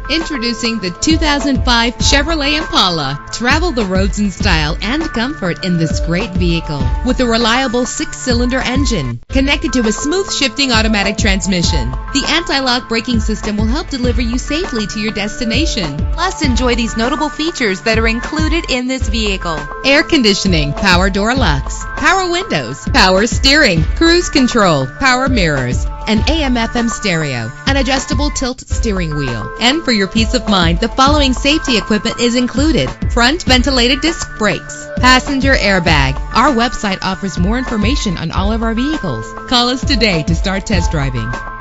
Introducing the 2005 Chevrolet Impala. Travel the roads in style and comfort in this great vehicle. With a reliable 6-cylinder engine connected to a smooth shifting automatic transmission. The anti-lock braking system will help deliver you safely to your destination. Plus, enjoy these notable features that are included in this vehicle: air conditioning, power door locks, power windows, power steering, cruise control, power mirrors, an AM/FM stereo, an adjustable tilt steering wheel. And for your peace of mind, the following safety equipment is included: front ventilated disc brakes, passenger airbag. Our website offers more information on all of our vehicles. Call us today to start test driving.